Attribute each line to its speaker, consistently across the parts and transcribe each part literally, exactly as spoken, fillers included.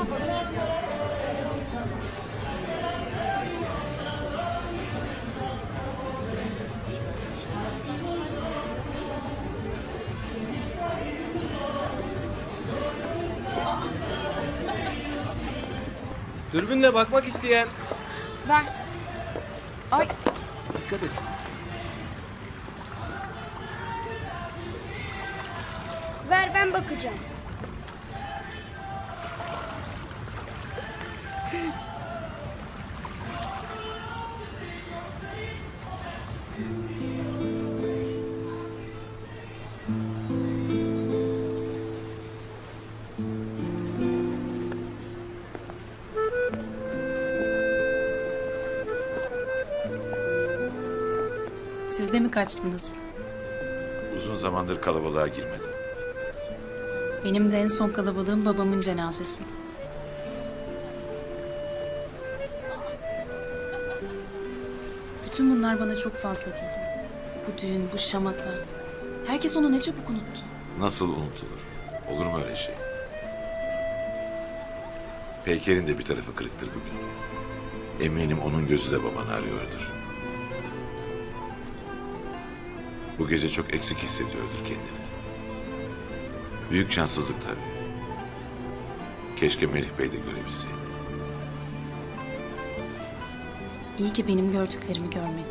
Speaker 1: Dürbünle bakmak isteyen.
Speaker 2: Ver. Ay.
Speaker 1: Dikkat et.
Speaker 3: Ver, ben bakacağım.
Speaker 4: Siz de mi kaçtınız?
Speaker 5: Uzun zamandır kalabalığa girmedim.
Speaker 4: Benim de en son kalabalığım babamın cenazesi. Bütün bunlar bana çok fazla geliyor. Bu düğün, bu şamata. Herkes onu ne çabuk unuttu.
Speaker 5: Nasıl unutulur? Olur mu öyle şey? Peyker'in de bir tarafı kırıktır bugün. Eminim onun gözü de babanı arıyordur. Bu gece çok eksik hissediyordur kendini. Büyük şanssızlık tabii. Keşke Melih Bey de görebilseydi.
Speaker 4: İyi ki benim gördüklerimi görmedi.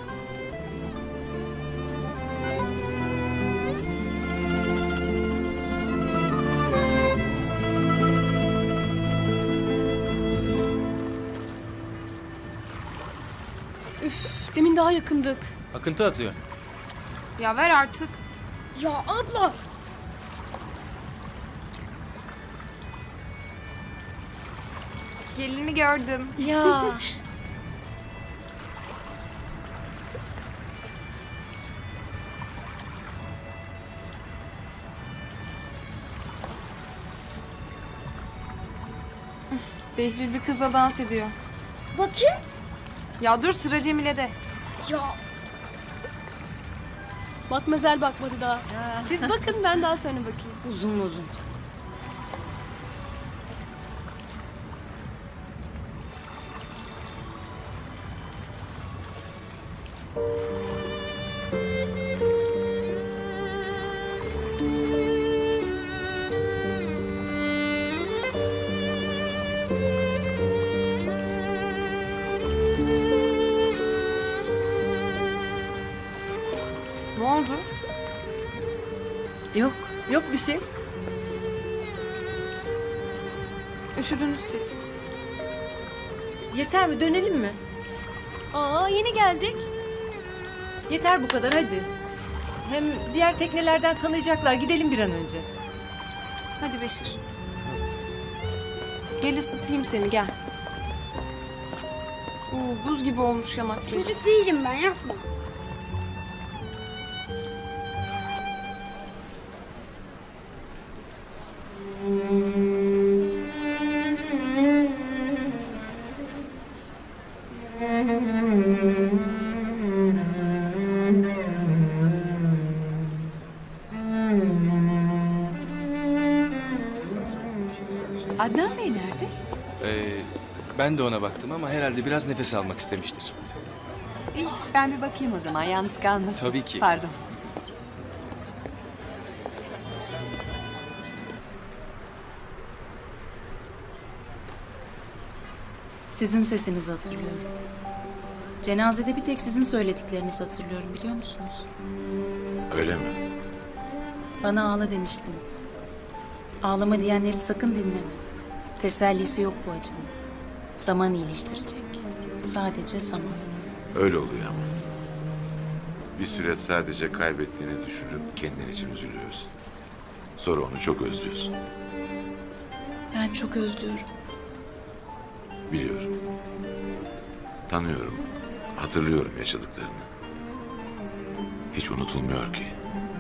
Speaker 2: Üf, demin daha yakındık.
Speaker 1: Akıntı atıyor.
Speaker 2: Ya ver artık.
Speaker 3: Ya abla.
Speaker 2: Gelini gördüm.
Speaker 3: Ya.
Speaker 2: Behlül bir kızla dans ediyor.
Speaker 3: Bakayım.
Speaker 2: Ya dur, sıra Cemile'de.
Speaker 3: Ya.
Speaker 6: Matmazel bakmadı daha. Siz bakın, ben daha sonra bakayım.
Speaker 3: Uzun uzun.
Speaker 2: Ne oldu?
Speaker 4: Yok, yok bir şey.
Speaker 2: Üşüdünüz siz.
Speaker 7: Yeter mi? Dönelim mi?
Speaker 6: Aa, yeni geldik.
Speaker 7: Yeter bu kadar, hadi. Hem diğer teknelerden tanıyacaklar. Gidelim bir an önce.
Speaker 2: Hadi Beşir. Gel ısıtayım seni, gel. Oo, buz gibi olmuş yanakları.
Speaker 3: Çocuk değilim ben, yapma.
Speaker 7: Adnan Bey nerede?
Speaker 1: Ee, ben de ona baktım ama herhalde biraz nefes almak istemiştir.
Speaker 7: İyi, ben bir bakayım o zaman, yalnız kalmasın.
Speaker 1: Tabii ki.
Speaker 7: Pardon.
Speaker 4: Sizin sesinizi hatırlıyorum. Cenazede bir tek sizin söylediklerinizi hatırlıyorum, biliyor musunuz?
Speaker 5: Öyle mi?
Speaker 4: Bana ağla demiştiniz. Ağlama diyenleri sakın dinleme. Tesellisi yok bu acının. Zaman iyileştirecek. Sadece zaman.
Speaker 5: Öyle oluyor ama. Bir süre sadece kaybettiğini düşünüp kendin için üzülüyorsun. Sonra onu çok özlüyorsun.
Speaker 4: Ben çok özlüyorum.
Speaker 5: Biliyorum. Tanıyorum. Hatırlıyorum yaşadıklarını. Hiç unutulmuyor ki.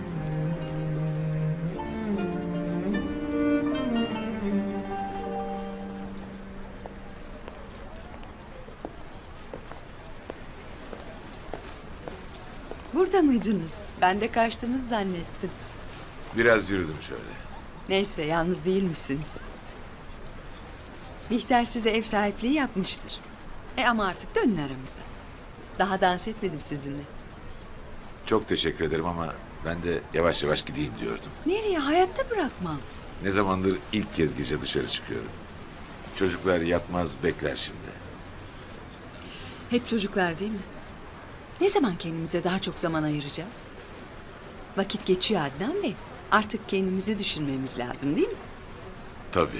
Speaker 7: Burada mıydınız? Ben de kaçtınız zannettim.
Speaker 5: Biraz yürüdüm şöyle.
Speaker 7: Neyse, yalnız değilmişsiniz. Bihter size ev sahipliği yapmıştır. E ama artık dönün aramıza. Daha dans etmedim sizinle.
Speaker 5: Çok teşekkür ederim ama ben de yavaş yavaş gideyim diyordum.
Speaker 7: Nereye? Hayatta bırakmam.
Speaker 5: Ne zamandır ilk kez gece dışarı çıkıyorum. Çocuklar yatmaz bekler şimdi.
Speaker 7: Hep çocuklar değil mi? Ne zaman kendimize daha çok zaman ayıracağız? Vakit geçiyor Adnan Bey. Artık kendimizi düşünmemiz lazım değil mi?
Speaker 5: Tabii.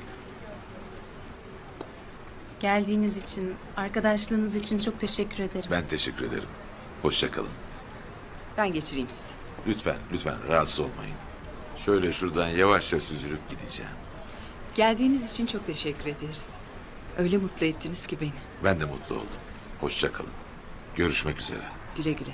Speaker 4: Geldiğiniz için, arkadaşlığınız için çok teşekkür ederim.
Speaker 5: Ben teşekkür ederim. Hoşça kalın.
Speaker 7: Ben geçireyim sizi.
Speaker 5: Lütfen, lütfen rahatsız olmayın. Şöyle şuradan yavaşça süzülüp gideceğim.
Speaker 7: Geldiğiniz için çok teşekkür ederiz. Öyle mutlu ettiniz ki beni.
Speaker 5: Ben de mutlu oldum. Hoşça kalın. Görüşmek üzere.
Speaker 7: Güle güle.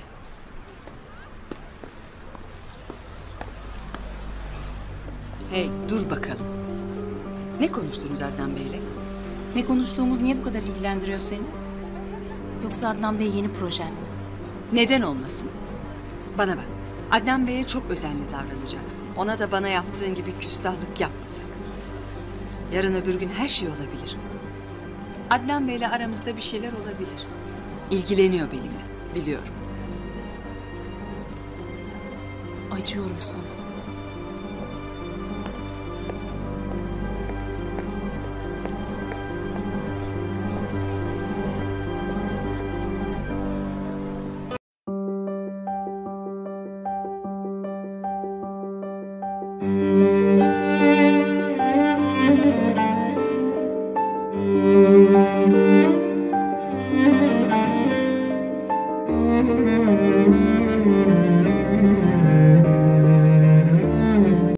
Speaker 7: Hey, dur bakalım. Ne konuştunuz Adnan Bey'le?
Speaker 4: Ne konuştuğumuz niye bu kadar ilgilendiriyor seni? Yoksa Adnan Bey yeni projen mi?
Speaker 7: Neden olmasın? Bana bak. Adnan Bey'e çok özenli davranacaksın. Ona da bana yaptığın gibi küstahlık yapma sakın. Yarın öbür gün her şey olabilir. Adnan Bey'le aramızda bir şeyler olabilir. İlgileniyor benimle, biliyorum.
Speaker 4: Acıyorum sana.
Speaker 1: Müzik